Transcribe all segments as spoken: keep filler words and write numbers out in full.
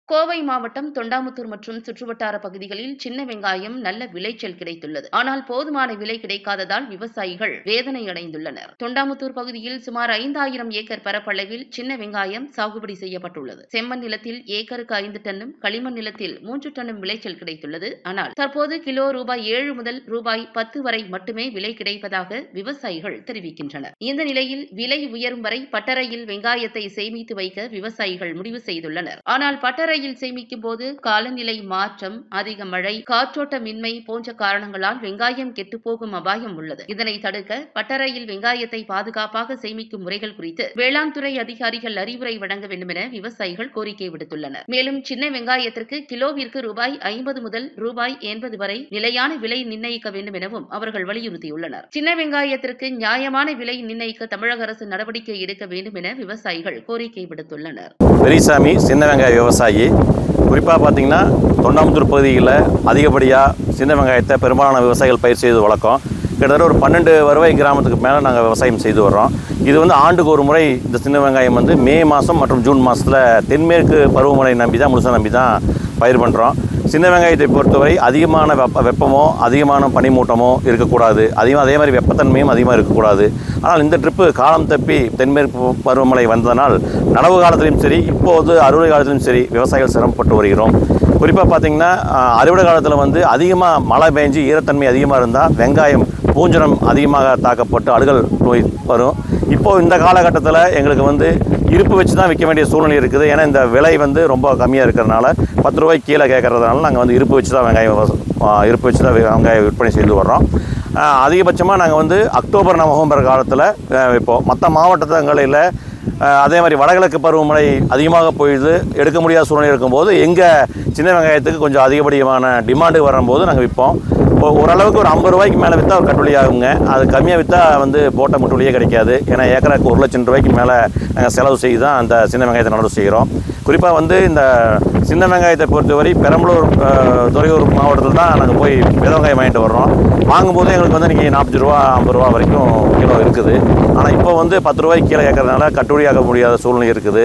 கோவை மாவட்டம் தொண்டாமுத்தூர் மற்றும் சுற்றுவட்டார பகுதிகளில் சின்ன வெங்காயம் நல்ல விளைச்சல் கிடைத்துள்ளது. ஆனால் போதுமான விலை கிடைக்காததால் விவசாயிகள் வேதனை அடைந்துள்ளனர். தொண்டாமுத்தூர் பகுதியில் சுமார் ஐந்தாயிரம் ஏக்கர் பரப்பளவில் சின்ன வெங்காயம் சாகுபடி செய்யப்பட்டுள்ளது. செம்மண் நிலத்தில் ஏக்கருக்கு ஐந்து டன்னும், களிமண் நிலத்தில் மூன்று டன்னும் விளைச்சல் கிடைத்துள்ளது. ஆனால் தற்போது கிலோ ரூபாய் ஏழு முதல் ரூபாய் பத்து வரை மட்டுமே விலை கிடைப்பதாக விவசாயிகள் தெரிவிக்கின்றனர். இந்த நிலையில் விலை உயரும் வரை பட்டறையில் வெங்காயத்தை சேமித்து வைக்க விவசாயிகள் முடிவு செய்துள்ளனர். ஆனால் பட்டறை சேமிக்கும் போது காலநிலை மாற்றம், அதிக மழை, காற்றோட்டமின்மை போன்ற காரணங்களால் வெங்காயம் கெட்டுப்போகும் அபாயம் உள்ளது. இதனை தடுக்க பட்டறையில் வெங்காயத்தை பாதுகாப்பாக சேமிக்கும் முறைகள் குறித்து வேளாண் துறை அதிகாரிகள் அறிவுரை வழங்க வேண்டும் என விவசாயிகள் கோரிக்கை விடுத்துள்ளனர். மேலும் சின்ன வெங்காயத்திற்கு கிலோவிற்கு ரூபாய் ஐம்பது முதல் ரூபாய் எண்பது வரை நிலையான விலை நிர்ணயிக்க வேண்டும் எனவும் அவர்கள் வலியுறுத்தியுள்ளனர். சின்ன வெங்காயத்திற்கு நியாயமான விலை நிர்ணயிக்க தமிழக அரசு நடவடிக்கை எடுக்க வேண்டும் என விவசாயிகள் கோரிக்கை விடுத்துள்ளனர். பெரியசாமி சின்ன வெங்காய விவசாயி. குறிப்பாக பார்த்தீங்கன்னா தொண்டாமுத்தூர் பகுதியில் அதிகப்படியாக சின்ன வெங்காயத்தை பெரும்பாலான விவசாயிகள் பயிர் செய்து வழக்கம். கிட்டத்தட்ட ஒரு பன்னெண்டு வருவாய் கிராமத்துக்கு மேலே நாங்கள் விவசாயம் செய்து வர்றோம். இது வந்து ஆண்டுக்கு ஒரு முறை இந்த சின்ன வெங்காயம் வந்து மே மாதம் மற்றும் ஜூன் மாதத்தில் தென்மேற்கு பருவமழை நம்பி தான் முழுசாக நம்பி தான் பயிர் பண்ணுறோம். சின்ன வெங்காயத்தை பொறுத்தவரை அதிகமான வெப்ப வெப்பமோ அதிகமான பனிமூட்டமோ இருக்கக்கூடாது. அதிகமாக அதே மாதிரி வெப்பத்தன்மையும் அதிகமாக இருக்கக்கூடாது. ஆனால் இந்த ட்ரிப்பு காலம் தப்பி தென்மேற்கு பருவமழை வந்ததனால் நடவு காலத்திலும் சரி, இப்போது அறுவடை காலத்திலும் சரி விவசாயிகள் சிரமப்பட்டு வருகிறோம். குறிப்பாக பார்த்திங்கன்னா அறுவடை காலத்தில் வந்து அதிகமாக மழை பெஞ்சு ஈரத்தன்மை அதிகமாக இருந்தால் வெங்காயம் பூஞ்சனம் அதிகமாக தாக்கப்பட்டு அழுகல் நோய் வரும். இப்போது இந்த காலகட்டத்தில் எங்களுக்கு வந்து இருப்பு வச்சு தான் விற்க வேண்டிய சூழ்நிலை இருக்குது. ஏன்னா இந்த விலை வந்து ரொம்ப கம்மியாக இருக்கிறதுனால பத்து ரூபாய்க்கு கீழே கேட்கறதுனால நாங்கள் வந்து இருப்பு வச்சு தான் வெங்காயம் இருப்பு வச்சு தான் வெங்காயம் விற்பனை செய்து வர்றோம். அதிகபட்சமாக நாங்கள் வந்து அக்டோபர் நவம்பர் காலத்தில் விற்போம். மற்ற மாவட்டங்களில் அதே மாதிரி வடகிழக்கு பருவமழை அதிகமாக போயிடுது, எடுக்க முடியாத சூழ்நிலை இருக்கும்போது எங்கள் சின்ன வெங்காயத்துக்கு கொஞ்சம் அதிகப்படியான டிமாண்டு வரும்போது நாங்கள் விற்போம். ஓரளவுக்கு ஒரு ஐம்பது ரூபாய்க்கு மேலே விற்றா ஒரு கட்டுலி ஆகுங்க. அது கம்மியாக விற்றா வந்து போட்ட முட்டுலியே கிடைக்காது. ஏன்னா ஏக்கராக்கு ஒரு லட்சம் ரூபாய்க்கு மேலே நாங்கள் செலவு செய்து தான் அந்த சின்ன வெங்காயத்தை நடவு செய்கிறோம். குறிப்பாக வந்து இந்த சின்ன வெங்காயத்தை பொறுத்தவரை பெரம்பலூர் துறையூர் மாவட்டத்தில் தான் நாங்கள் போய் வித வெங்காயம் வாங்கிட்டு வர்றோம். வாங்கும்போது எங்களுக்கு வந்து இன்றைக்கி நாற்பது ரூபா ஐம்பது ரூபா வரைக்கும் கிலோ இருக்குது. ஆனால் இப்போ வந்து பத்து ரூபாய்க்கு கீழே கேட்கறதுனால கட்டுப்படியாக முடியாத சூழ்நிலை இருக்குது.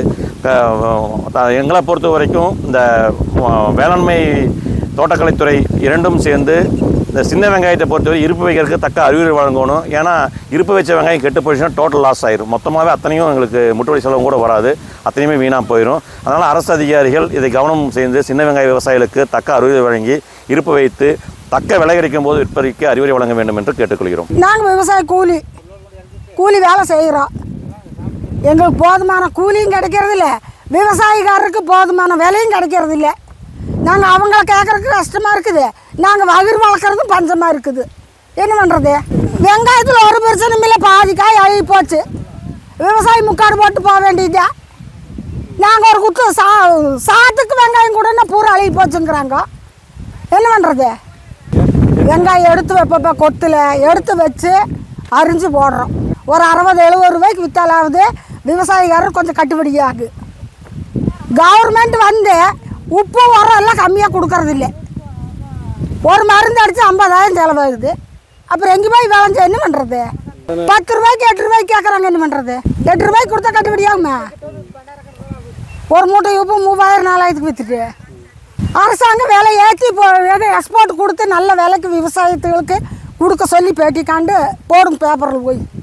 எங்களை பொறுத்த வரைக்கும் இந்த வேளாண்மை தோட்டக்கலைத்துறை இரண்டும் சேர்ந்து இந்த சின்ன வெங்காயத்தை பொறுத்தவரை இருப்பு வைக்கிறதுக்கு தக்க அறிவுரை வழங்கணும். ஏன்னா இருப்பு வச்ச வெங்காயம் கெட்டு போயிடுச்சுன்னா டோட்டல் லாஸ் ஆயிடும். மொத்தமாகவே அத்தனையும் எங்களுக்கு முட்டுவலி செலவும் கூட வராது, அத்தனையுமே வீணாக போயிடும். அதனால் அரசு அதிகாரிகள் இதை கவனம் செய்து சின்ன வெங்காய விவசாயிகளுக்கு தக்க அறிவுரை வழங்கி இருப்பு வைத்து தக்க விலை கிடைக்கும் போது விற்பனைக்கு அறிவுரை வழங்க வேண்டும் என்று கேட்டுக்கொள்கிறோம். நாங்கள் விவசாய கூலி கூலி வேலை செய்கிறோம். எங்களுக்கு போதுமான கூலியும் கிடைக்கிறது இல்லை, விவசாயிகாரருக்கு போதுமான விலையும் கிடைக்கிறது இல்லை. நாங்கள் அவங்கள கேட்குறதுக்கு கஷ்டமாக இருக்குது. நாங்கள் வயிறு வளர்க்குறதும் பஞ்சமாக இருக்குது. என்ன பண்ணுறது? வெங்காயத்தில் ஒரு பிரச்சனையும் இல்லை, பாதி காய் அழுகி போச்சு. விவசாயி முக்காடு போட்டு போக வேண்டியதா. நாங்கள் ஒரு குத்து சா சாத்துக்கு வெங்காயம் கூட பூரா அழுகி போச்சுங்கிறாங்க. என்ன பண்ணுறது? வெங்காயம் எடுத்து வைப்பப்போ கொத்தில் எடுத்து வச்சு அரிஞ்சு போடுறோம். ஒரு அறுபது எழுபது ரூபாய்க்கு விற்றாலாவது விவசாயிக்காரர் கொஞ்சம் கட்டுப்படியாகு. கவர்மெண்ட் வந்து உப்பு உரம் எல்லாம் கம்மியாக கொடுக்கறது இல்லை. ஒரு மருந்து அடித்து ஐம்பதாயிரம் செலவாகுது. அப்புறம் எங்கே போய் விளைஞ்சு என்ன பண்ணுறது? பத்து ரூபாய்க்கு எட்டு ரூபாய்க்கு கேட்குறாங்க. என்ன பண்ணுறது? எட்டு ரூபாய்க்கு கொடுத்தா கட்டுப்படியாகுமா? ஒரு மூட்டை உப்பு மூவாயிரம் நாலாயிரத்துக்கு விற்றுட்டு அரசாங்கம் விலை ஏற்றி போ எக்ஸ்போர்ட் கொடுத்து நல்ல விலைக்கு விவசாயத்துகளுக்கு கொடுக்க சொல்லி பேட்டிக்காண்டு போடும் பேப்பரில் போய்